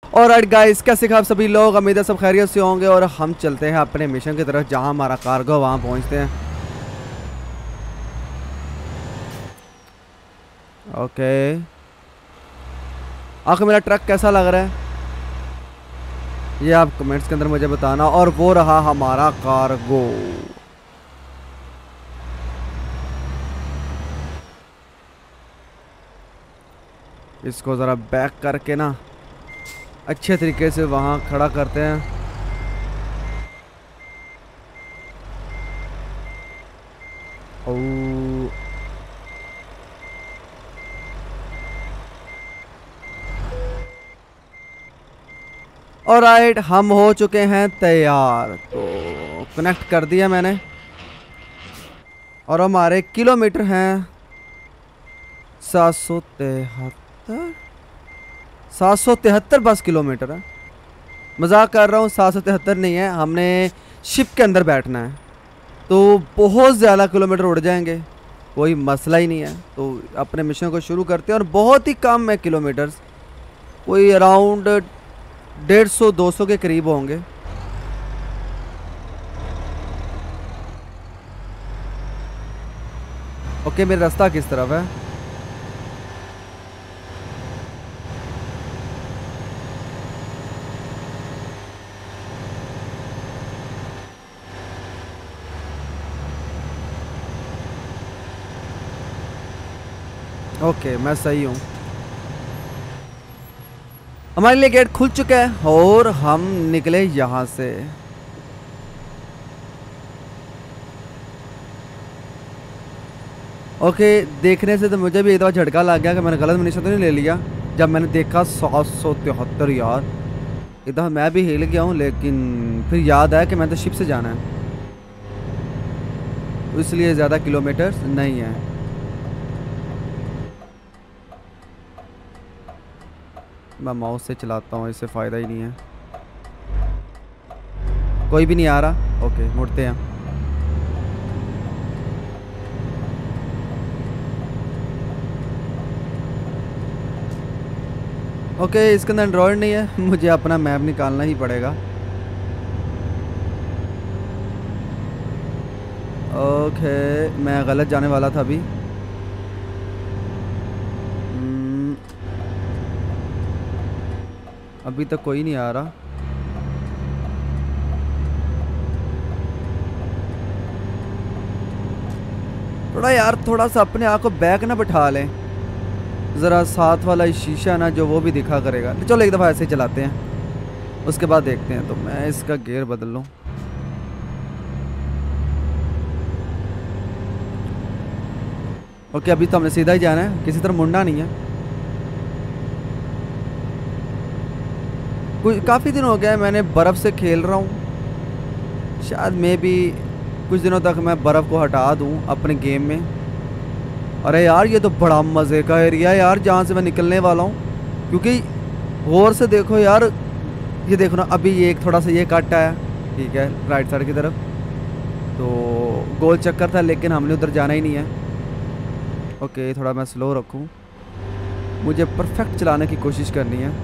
और right guys, कैसे आप सभी लोग, उम्मीद है सब खैरियत से होंगे। और हम चलते हैं अपने मिशन की तरफ, जहां हमारा कार्गो वहां पहुंचते हैं। ओके, आखिर मेरा ट्रक कैसा लग रहा है ये आप कमेंट्स के अंदर मुझे बताना। और वो रहा हमारा कार्गो। इसको ज़रा बैक करके ना अच्छे तरीके से वहां खड़ा करते हैं। ओ, और राइट, हम हो चुके हैं तैयार। तो कनेक्ट कर दिया मैंने। और हमारे किलोमीटर हैं 773। 773 बस किलोमीटर है। मजाक कर रहा हूँ, 773 नहीं है। हमने शिप के अंदर बैठना है तो बहुत ज़्यादा किलोमीटर उड़ जाएंगे, कोई मसला ही नहीं है। तो अपने मिशन को शुरू करते हैं। और बहुत ही कम है किलोमीटर्स, कोई अराउंड 150-200 के करीब होंगे। ओके, मेरा रास्ता किस तरफ है? ओके, मैं सही हूँ। हमारे लिए गेट खुल चुका है और हम निकले यहाँ से। ओके, देखने से तो मुझे भी एक दफ़ा झटका लग गया कि मैंने गलत मिशन तो नहीं ले लिया। जब मैंने देखा 773 यार, एक दफ़ा मैं भी हिल गया हूँ। लेकिन फिर याद आया कि मैं तो शिप से जाना है, तो इसलिए ज़्यादा किलोमीटर नहीं है। मैं माउस से चलाता हूँ, इससे फ़ायदा ही नहीं है। कोई भी नहीं आ रहा। ओके, मुड़ते हैं। ओके, इसके अंदर एंड्रॉयड नहीं है, मुझे अपना मैप निकालना ही पड़ेगा। ओके, मैं गलत जाने वाला था अभी। अभी तक कोई नहीं आ रहा। थोड़ा यार, थोड़ा सा अपने आप को बैक ना बैठा लें। ज़रा साथ वाला शीशा ना जो, वो भी दिखा करेगा। तो चलो एक दफ़ा ऐसे ही चलाते हैं, उसके बाद देखते हैं। तो मैं इसका गियर बदल लूँ। ओके, अभी तो हमने सीधा ही जाना है, किसी तरह मुड़ना नहीं है। कुछ काफ़ी दिन हो गया है मैंने बर्फ़ से खेल रहा हूँ। शायद मैं भी कुछ दिनों तक मैं बर्फ़ को हटा दूँ अपने गेम में। अरे यार, ये तो बड़ा मज़े का एरिया है यार, जहाँ से मैं निकलने वाला हूँ। क्योंकि गौर से देखो यार, ये देखो ना, अभी ये एक थोड़ा सा ये कट आया, ठीक है, राइट साइड की तरफ। तो गोल चक्कर था, लेकिन हमने उधर जाना ही नहीं है। ओके, थोड़ा मैं स्लो रखूँ, मुझे परफेक्ट चलाने की कोशिश करनी है।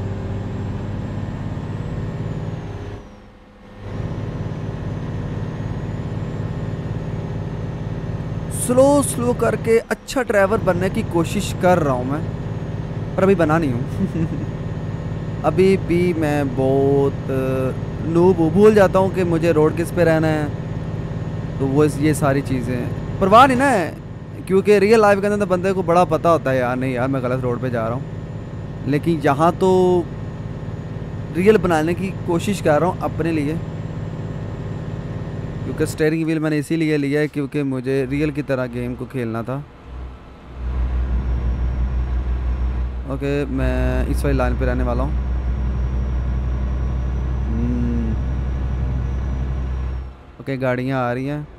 स्लो स्लो करके अच्छा ड्राइवर बनने की कोशिश कर रहा हूँ मैं, पर अभी बना नहीं हूँ। अभी भी मैं बहुत नूब भूल जाता हूँ कि मुझे रोड किस पे रहना है। तो वो ये सारी चीज़ें परवाह नहीं ना है, क्योंकि रियल लाइफ के अंदर तो बंदे को बड़ा पता होता है यार, नहीं यार मैं गलत रोड पे जा रहा हूँ। लेकिन यहाँ तो रियल बनाने की कोशिश कर रहा हूँ अपने लिए। क्योंकि स्टीयरिंग व्हील मैंने इसीलिए लिया है क्योंकि मुझे रियल की तरह गेम को खेलना था। ओके, मैं इस वाली लाइन पे रहने वाला हूँ। ओके, गाड़ियाँ आ रही हैं।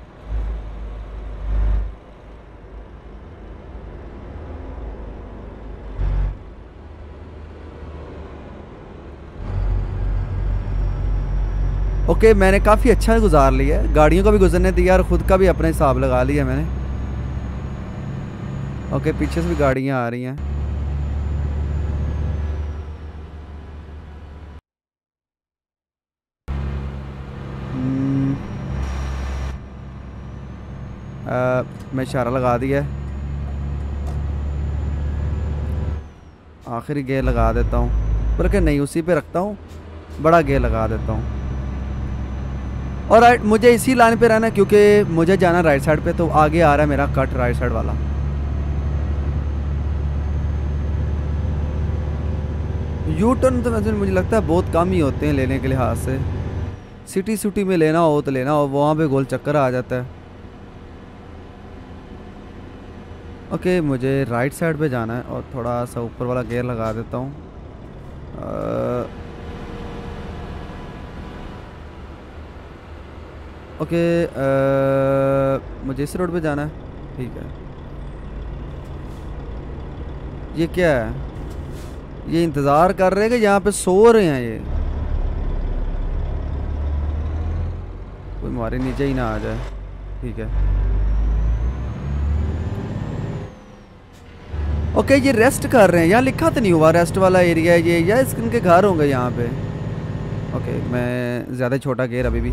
ओके, मैंने काफ़ी अच्छा गुजार लिया है, गाड़ियों को भी गुजरने दिया और ख़ुद का भी अपने हिसाब लगा लिया मैंने। ओके, पीछे से भी गाड़ियाँ आ रही हैं। मैं इशारा लगा दिया है, आखिरी गेयर लगा देता हूँ, बल्कि नहीं उसी पे रखता हूँ, बड़ा गेयर लगा देता हूँ। और राइट, मुझे इसी लाइन पे रहना है क्योंकि मुझे जाना राइट साइड पे, तो आगे आ रहा है मेरा कट राइट साइड वाला। यू टर्न तो वैसे मुझे लगता है बहुत कम ही होते हैं लेने के लिहाज से। सिटी में लेना हो तो लेना हो, वहाँ पे गोल चक्कर आ जाता है। ओके, मुझे राइट साइड पे जाना है और थोड़ा सा ऊपर वाला गेयर लगा देता हूँ। ओके, मुझे इस रोड पे जाना है, ठीक है। ये क्या है? ये इंतज़ार कर रहे हैं कि यहाँ पे सो रहे हैं ये, कोई हमारे नीचे ही ना आ जाए, ठीक है। ओके, ये रेस्ट कर रहे हैं, यहाँ लिखा तो नहीं हुआ रेस्ट वाला एरिया है ये, या इनके घर होंगे यहाँ पे। ओके, मैं ज़्यादा छोटा गेयर अभी भी,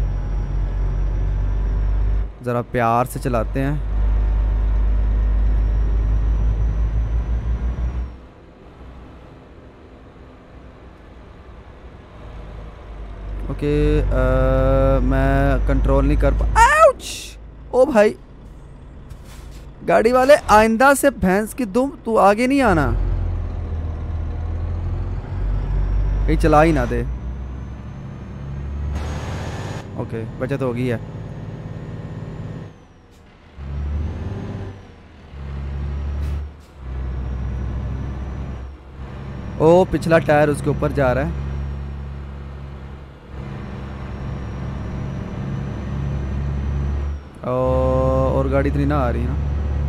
ज़रा प्यार से चलाते हैं। ओके, मैं कंट्रोल नहीं कर पा, आउच! ओ भाई, गाड़ी वाले आइंदा से भैंस की दुम, तू आगे नहीं आना, कहीं चला ही ना दे। ओके, बचत हो गई है। ओ, पिछला टायर उसके ऊपर जा रहा है। और गाड़ी इतनी ना आ रही ना।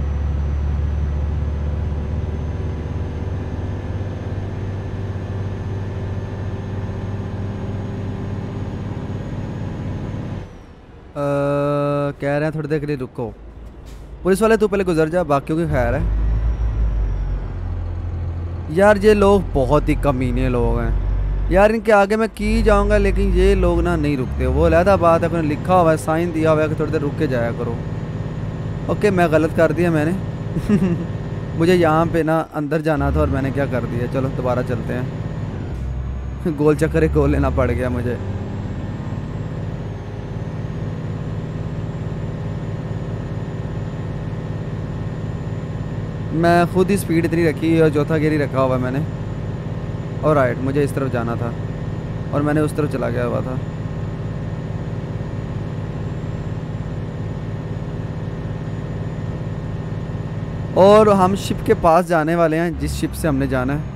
कह रहे हैं थोड़ी देर के लिए रुको। पुलिस वाले तू पहले गुजर जा, बाकियों की खैर है। यार ये लोग बहुत ही कमीने लोग हैं यार, इनके आगे मैं की जाऊंगा लेकिन ये लोग ना नहीं रुकते। वो अलहदा बात है, अपने लिखा हुआ है, साइन दिया हुआ है कि थोड़ी देर रुक के जाया करो। ओके, मैं गलत कर दिया मैंने मुझे यहाँ पे ना अंदर जाना था और मैंने क्या कर दिया। चलो दोबारा चलते हैं गोल चक्कर एक गोल लेना पड़ गया मुझे। मैं खुद ही स्पीड इतनी रखी और चौथा गियर ही रखा हुआ मैंने। और राइट, मुझे इस तरफ जाना था और मैंने उस तरफ चला गया हुआ था। और हम शिप के पास जाने वाले हैं, जिस शिप से हमने जाना है।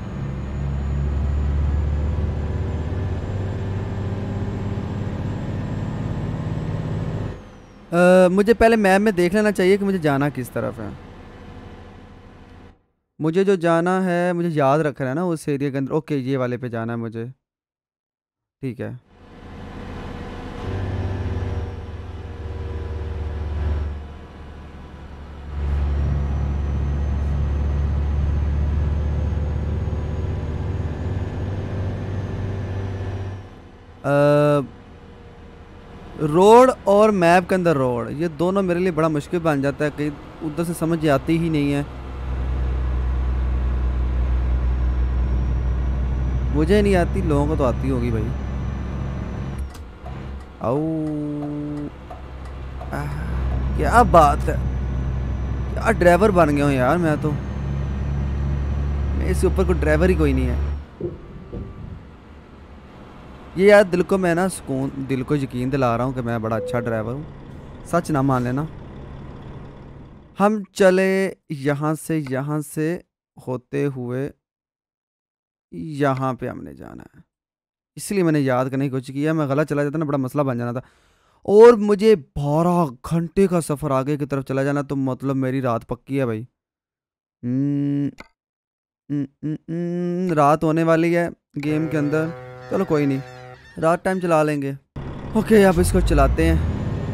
मुझे पहले मैप में देख लेना चाहिए कि मुझे जाना किस तरफ है। मुझे जो जाना है मुझे याद रखना है ना उस एरिया के अंदर। ओके, ये वाले पे जाना है मुझे, ठीक है। रोड और मैप के अंदर रोड, ये दोनों मेरे लिए बड़ा मुश्किल बन जाता है, कहीं उधर से समझ आती ही नहीं है। मुझे नहीं आती, लोगों को तो आती होगी भाई। आओ, क्या बात है, क्या ड्राइवर बन गया हूँ यार मैं तो। मैं इसके ऊपर कोई ड्राइवर ही कोई नहीं है। ये यार दिल को मैं ना सुकून, दिल को यकीन दिला रहा हूँ कि मैं बड़ा अच्छा ड्राइवर हूँ, सच ना मान लेना। हम चले यहाँ से होते हुए यहाँ पे हमने जाना है, इसलिए मैंने याद करने की कोशिश किया। मैं गलत चला जाता ना, बड़ा मसला बन जाना था। और मुझे 12 घंटे का सफ़र आगे की तरफ चला जाना, तो मतलब मेरी रात पक्की है भाई। रात होने वाली है गेम के अंदर। चलो कोई नहीं, रात टाइम चला लेंगे। ओके, अब इसको चलाते हैं।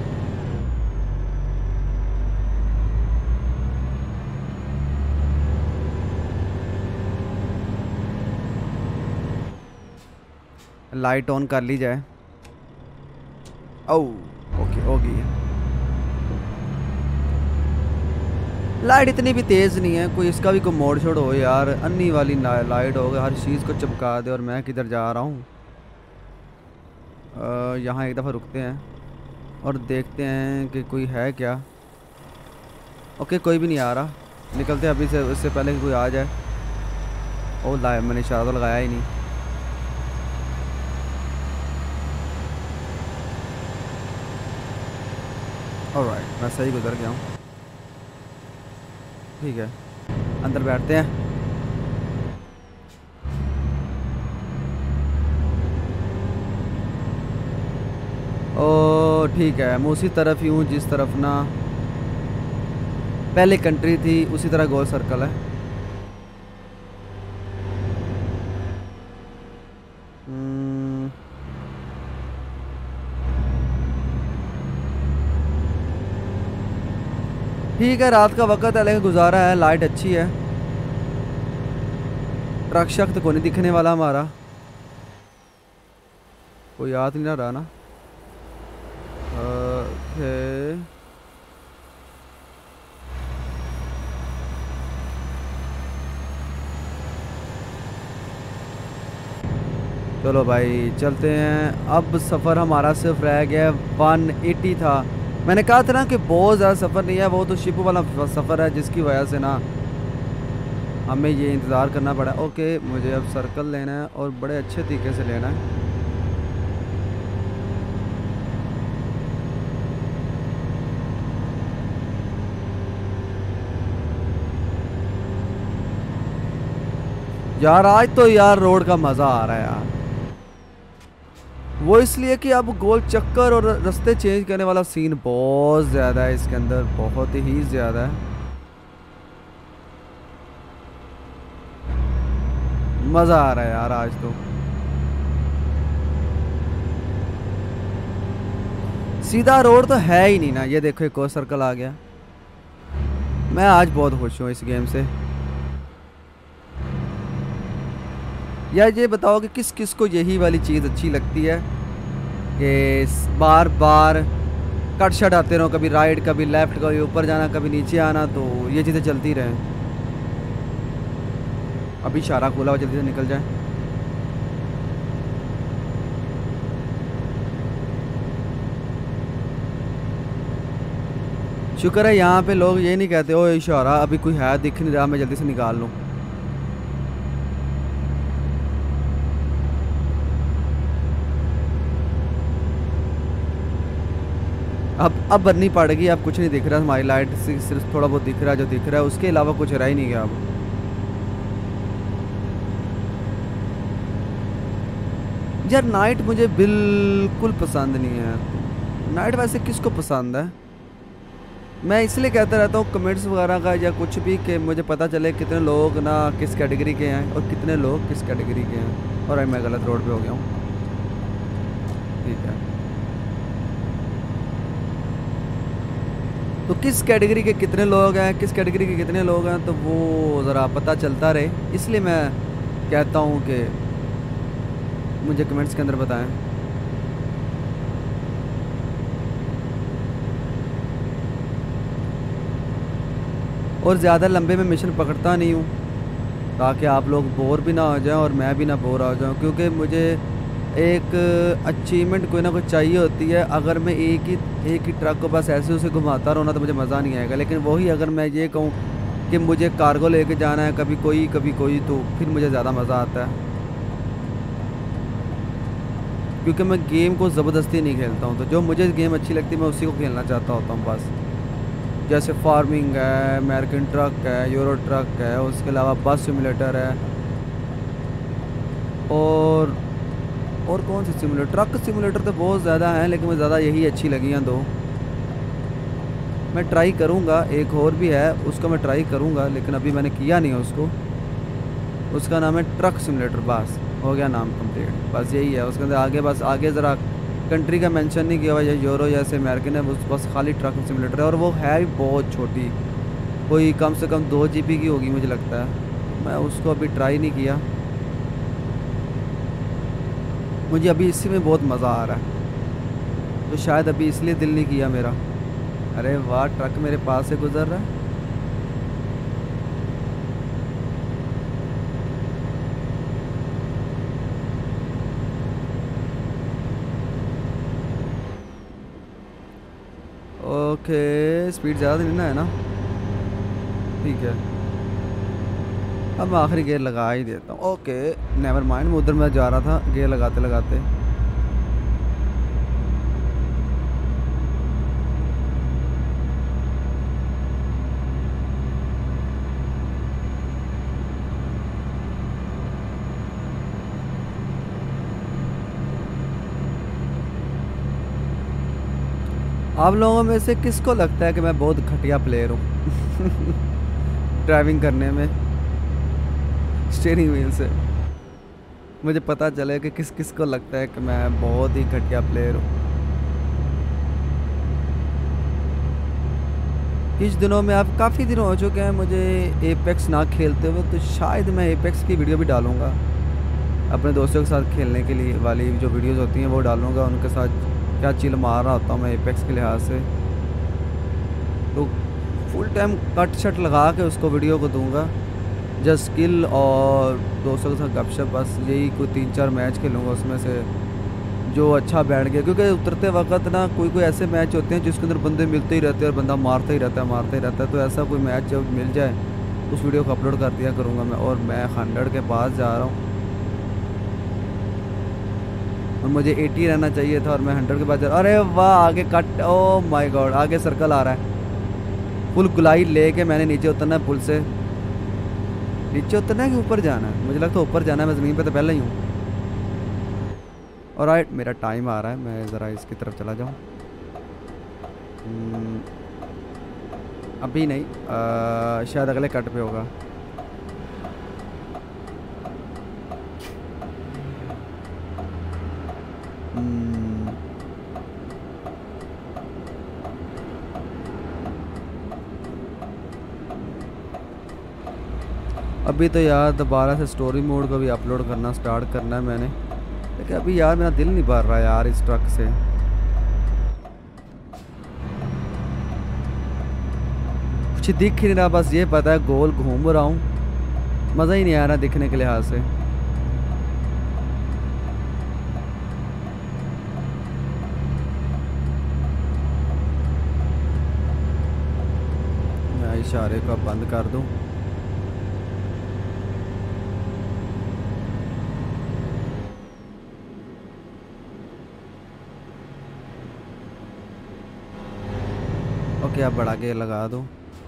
लाइट ऑन कर ली जाए। ओह, ओके, हो गई है। लाइट इतनी भी तेज़ नहीं है, कोई इसका भी कोई मोड़ छोड़ हो यार, अन्नी वाली लाइट हो गई, हर चीज़ को चमका दे। और मैं किधर जा रहा हूँ? यहाँ एक दफ़ा रुकते हैं और देखते हैं कि कोई है क्या। ओके, कोई भी नहीं आ रहा, निकलते हैं अभी से, इससे पहले कि कोई आ जाए। ओ लाइव, मैंने इशारा तो लगाया ही नहीं। ऑलराइट, मैं सही गुजर गया हूँ। ठीक है, अंदर बैठते हैं। ओ ठीक है, मैं उसी तरफ ही हूँ जिस तरफ ना पहले कंट्री थी, उसी तरह गोल सर्कल है। ठीक है, रात का वक्त है लेकिन गुजारा है, लाइट अच्छी है। ट्रक शक तो कोई नहीं दिखने वाला हमारा, कोई याद नहीं रहा ना। ओके, चलो भाई चलते हैं। अब सफ़र हमारा सिर्फ रह गया 180 था। मैंने कहा था ना कि बहुत ज़्यादा सफ़र नहीं है, वो तो शिप वाला सफ़र है जिसकी वजह से ना हमें ये इंतज़ार करना पड़ा। ओके, मुझे अब सर्कल लेना है और बड़े अच्छे तरीके से लेना है। यार आज तो यार रोड का मज़ा आ रहा है यार, वो इसलिए कि अब गोल चक्कर और रास्ते चेंज करने वाला सीन बहुत ज़्यादा है इसके अंदर, बहुत ही ज़्यादा है। मज़ा आ रहा है यार आज तो। सीधा रोड तो है ही नहीं ना, ये देखो एक और सर्कल आ गया। मैं आज बहुत खुश हूँ इस गेम से। यार ये बताओ कि किस किस को यही वाली चीज़ अच्छी लगती है कि बार बार कट शट आते रहो, कभी राइट कभी लेफ्ट, कभी ऊपर जाना कभी नीचे आना, तो ये चीज़ें चलती रहें। अभी इशारा खोला हो, जल्दी से निकल जाए। शुक्र है यहाँ पे लोग ये नहीं कहते ओ इशारा अभी कोई है दिख नहीं रहा, मैं जल्दी से निकाल लूँ। अब भरनी पड़ेगी, अब कुछ नहीं दिख रहा, हमारी लाइट से सिर्फ थोड़ा बहुत दिख रहा है, जो दिख रहा है उसके अलावा कुछ रह ही नहीं गया अब। यार नाइट मुझे बिल्कुल पसंद नहीं है। नाइट वैसे किसको पसंद है? मैं इसलिए कहता रहता हूँ कमेंट्स वगैरह का या कुछ भी, कि मुझे पता चले कितने लोग ना किस कैटेगरी के हैं और कितने लोग किस कैटेगरी के हैं। और मैं गलत रोड पे हो गया हूँ। ठीक है, तो किस कैटेगरी के कितने लोग हैं, किस कैटेगरी के कितने लोग हैं, तो वो ज़रा पता चलता रहे, इसलिए मैं कहता हूँ कि मुझे कमेंट्स के अंदर बताएं। और ज़्यादा लंबे में मिशन पकड़ता नहीं हूँ ताकि आप लोग बोर भी ना हो जाएं और मैं भी ना बोर हो जाऊँ, क्योंकि मुझे एक अचीवमेंट कोई ना कोई चाहिए होती है। अगर मैं एक ही ट्रक को बस ऐसे उसे घुमाता रहूँ ना तो मुझे मज़ा नहीं आएगा, लेकिन वही अगर मैं ये कहूँ कि मुझे कार्गो लेके जाना है कभी कोई तो फिर मुझे ज़्यादा मज़ा आता है, क्योंकि मैं गेम को ज़बरदस्ती नहीं खेलता हूँ। तो जो मुझे गेम अच्छी लगती है मैं उसी को खेलना चाहता होता हूँ बस। जैसे फार्मिंग है, अमेरिकन ट्रक है, यूरो ट्रक है, उसके अलावा बस सिमुलेटर है, और कौन सी सिमुलेटर, ट्रक सिमुलेटर तो बहुत ज़्यादा हैं लेकिन मुझे ज़्यादा यही अच्छी लगी हैं दो। मैं ट्राई करूँगा, एक और भी है उसको मैं ट्राई करूँगा लेकिन अभी मैंने किया नहीं है उसको। उसका नाम है ट्रक सिमुलेटर, बस हो गया नाम कंप्लीट, बस यही है। उसके अंदर आगे बस आगे ज़रा कंट्री का मेंशन नहीं किया हुआ, या यूरो जैसे अमेरिकन है, बस खाली ट्रक सिमुलेटर है। और वो है भी बहुत छोटी, कोई कम से कम 2 GB की होगी मुझे लगता है। मैं उसको अभी ट्राई नहीं किया, मुझे अभी इसी में बहुत मज़ा आ रहा है तो शायद अभी इसलिए दिल नहीं किया मेरा। अरे वाह, ट्रक मेरे पास से गुजर रहा है। ओके स्पीड ज़्यादा नहीं ना है ना, ठीक है। अब मैं आखिरी गेयर लगा ही देता हूँ। ओके नेवर माइंड, मैं उधर मैं जा रहा था गेयर लगाते लगाते। आप लोगों में से किसको लगता है कि मैं बहुत घटिया प्लेयर हूँ ड्राइविंग करने में स्टीयरिंग व्हील से? मुझे पता चले कि किस किस को लगता है कि मैं बहुत ही घटिया प्लेयर हूँ। कुछ दिनों में, अब काफ़ी दिन हो चुके हैं मुझे एपेक्स ना खेलते हुए, तो शायद मैं एपेक्स की वीडियो भी डालूँगा। अपने दोस्तों के साथ खेलने के लिए वाली जो वीडियोस होती हैं वो डालूँगा, उनके साथ क्या चिल मार रहा होता हूँ मैं एपेक्स के लिहाज से। तो फुल टाइम कट शट लगा के उसको वीडियो को दूंगा, जस्ट स्किल और दोस्तों के साथ गपशप, बस यही कोई 3-4 मैच खेलूँगा उसमें से जो अच्छा बैठ गया। क्योंकि उतरते वक्त ना कोई कोई ऐसे मैच होते हैं जिसके अंदर बंदे मिलते ही रहते हैं और बंदा मारता ही रहता है मारता ही रहता है। तो ऐसा कोई मैच जब मिल जाए उस वीडियो को अपलोड कर दिया करूँगा मैं। और मैं 100 के पास जा रहा हूँ और मुझे 80 रहना चाहिए था और मैं 100 के पास जा रहा हूँ। अरे वाह आगे कट, ओ माय गॉड आगे सर्कल आ रहा है। फुल गुलाई लेके मैंने नीचे उतरना है पुल से। नीचे उतरना है कि ऊपर जाना है? मुझे लगता है ऊपर जाना है, मैं ज़मीन पे तो पहले ही हूँ। और राइट मेरा टाइम आ रहा है, मैं ज़रा इसकी तरफ चला जाऊँ। अभी नहीं, शायद अगले कट पे होगा। अभी तो यार दोबारा से स्टोरी मोड को भी अपलोड करना स्टार्ट करना है मैंने, लेकिन अभी यार मेरा दिल नहीं भर रहा यार इस ट्रक से। कुछ दिख ही नहीं रहा, बस ये पता है गोल घूम रहा हूँ, मज़ा ही नहीं आ रहा दिखने के लिहाज से। मैं इशारे को बंद कर दूँ। ओके अब बढ़ा के लगा दूँ।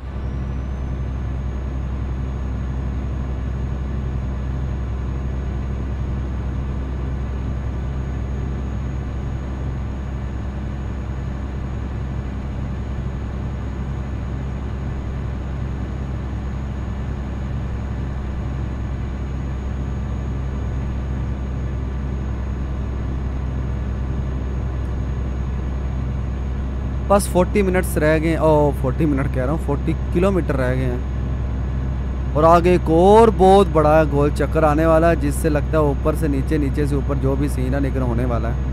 बस 40 मिनट्स रह गए। ओ 40 मिनट कह रहा हूँ, 40 किलोमीटर रह गए हैं। और आगे एक और बहुत बड़ा गोल चक्कर आने वाला है जिससे लगता है ऊपर से नीचे नीचे से ऊपर जो भी सीन है निकल होने वाला है।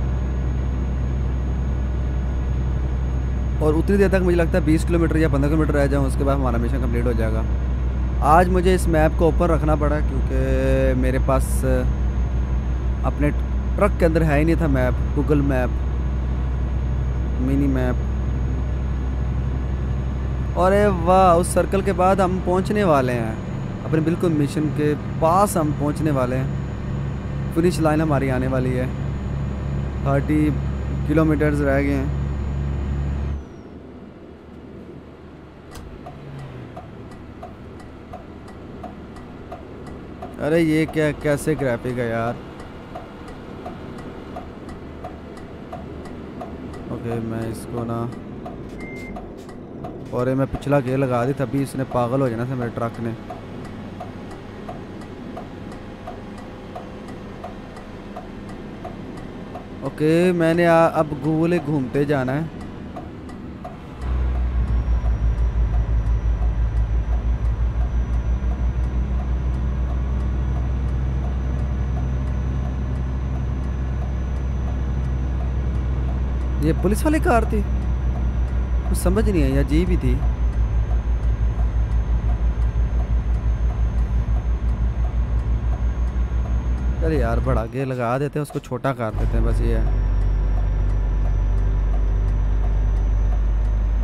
और उतनी देर तक मुझे लगता है 20 किलोमीटर या 15 किलोमीटर रह जाऊँ, उसके बाद हमारा मिशन कंप्लीट हो जाएगा। आज मुझे इस मैप को ओपन रखना पड़ा क्योंकि मेरे पास अपने ट्रक के अंदर है ही नहीं था map, Google map mini map. और वाह उस सर्कल के बाद हम पहुंचने वाले हैं अपने बिल्कुल मिशन के पास, हम पहुंचने वाले हैं। फिनिश लाइन हमारी आने वाली है, 30 किलोमीटर्स रह गए हैं। अरे ये क्या कैसे ग्राफिक है यार। ओके मैं इसको ना, और मैं पिछला गेयर लगा दी तभी इसने पागल हो जाना था मेरे ट्रक ने। ओके मैंने अब गोले घूमते जाना है। ये पुलिस वाली कार थी, कुछ समझ नहीं आई, अजीब ही थी। अरे यार बड़ा गेयर लगा देते हैं, उसको छोटा कर देते हैं, बस ये है।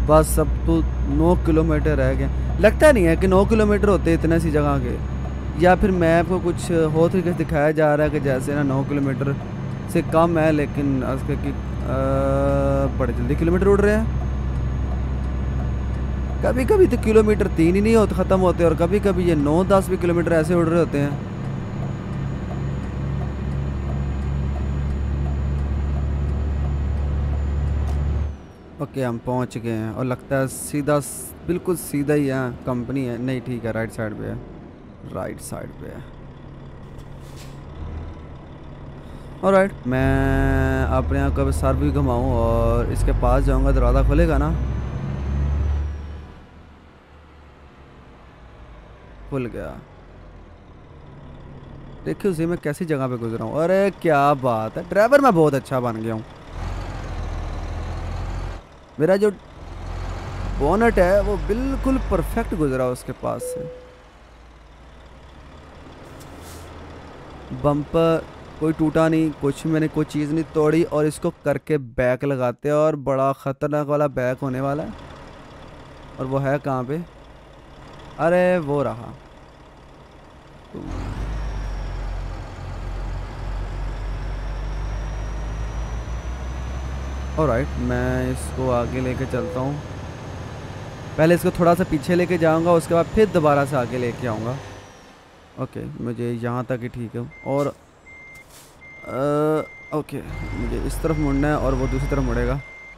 बस अब तो 9 किलोमीटर रह गए। लगता नहीं है कि 9 किलोमीटर होते इतने सी जगह के, या फिर मैप को कुछ हो तरीके से दिखाया जा रहा है कि जैसे ना 9 किलोमीटर से कम है, लेकिन उसके कि बड़े जल्दी किलोमीटर उड़ रहे हैं। कभी कभी तो किलोमीटर 3 ही नहीं होते ख़त्म होते, और कभी कभी ये 9-10 भी किलोमीटर ऐसे उड़ रहे होते हैं। ओके हम पहुंच गए हैं, और लगता है सीधा बिल्कुल सीधा ही यहाँ कंपनी है। नहीं ठीक है, राइट साइड पे है, राइट साइड पे है। ऑलराइट, मैं अपने आप को सर भी घुमाऊँ और इसके पास जाऊँगा, दरवाज़ा खुलेगा ना? खुल गया। देखिए उसी में कैसी जगह पे गुजरा हूँ। अरे क्या बात है, ड्राइवर मैं बहुत अच्छा बन गया हूँ। मेरा जो बोनट है वो बिल्कुल परफेक्ट गुजरा उसके पास से। बम्पर कोई टूटा नहीं, कुछ मैंने कोई चीज़ नहीं तोड़ी, और इसको करके बैक लगाते हैं, और बड़ा ख़तरनाक वाला बैक होने वाला है। और वो है कहाँ पे? अरे वो रहा। ऑलराइट, मैं इसको आगे लेके चलता हूँ। पहले इसको थोड़ा सा पीछे लेके जाऊँगा, उसके बाद फिर दोबारा से आगे लेके आऊँगा। ओके, मुझे यहाँ तक ही ठीक है। और ओके, मुझे इस तरफ मुड़ना है और वो दूसरी तरफ मुड़ेगा।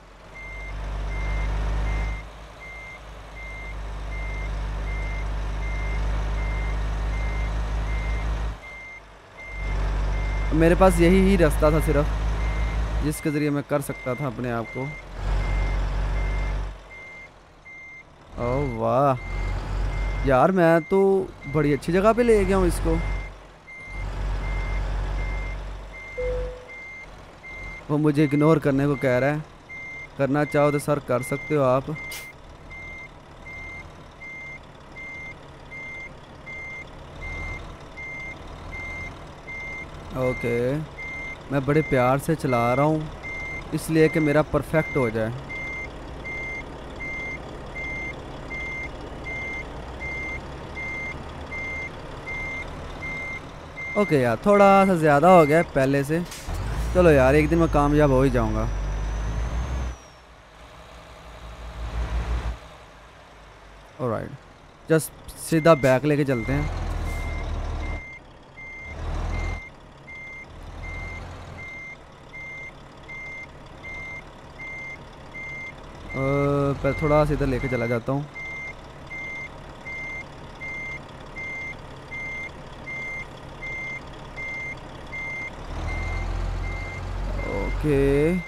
मेरे पास यही ही रास्ता था सिर्फ, जिसके ज़रिए मैं कर सकता था अपने आप को। ओह वाह यार, मैं तो बड़ी अच्छी जगह पे ले गया हूँ इसको। वो मुझे इग्नोर करने को कह रहा है। करना चाहो तो सर कर सकते हो आप। ओके, मैं बड़े प्यार से चला रहा हूँ, इसलिए कि मेरा परफेक्ट हो जाए। ओके यार, थोड़ा सा ज़्यादा हो गया पहले से। चलो यार, एक दिन मैं कामयाब हो ही जाऊँगा। ऑलराइट, जस्ट सीधा बैक लेके चलते हैं। पर थोड़ा सा इधर लेके चला जाता हूँ। ओके,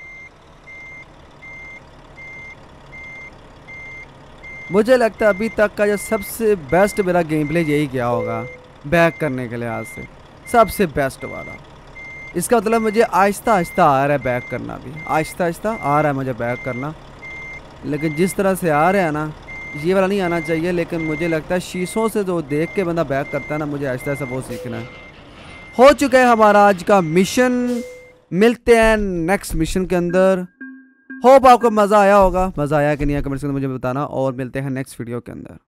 मुझे लगता है अभी तक का जो सबसे बेस्ट मेरा गेम प्ले यही किया होगा, बैक करने के लिहाज से सबसे बेस्ट वाला। इसका मतलब मुझे आहिस्ता आहिस्ता आ रहा है बैक करना, भी आहिस्ता आहिस्ता आ रहा है मुझे बैक करना। लेकिन जिस तरह से आ रहा है ना, ये वाला नहीं आना चाहिए। लेकिन मुझे लगता है शीशों से जो देख के बंदा बैक करता है ना, मुझे आहिस्ता आहिस्ता वो सीखना है। हो चुका है हमारा आज का मिशन। मिलते हैं नेक्स्ट मिशन के अंदर। होप आपको मज़ा आया होगा। मज़ा आया कि नहीं आया कमेंट्स में मुझे बताना, और मिलते हैं नेक्स्ट वीडियो के अंदर।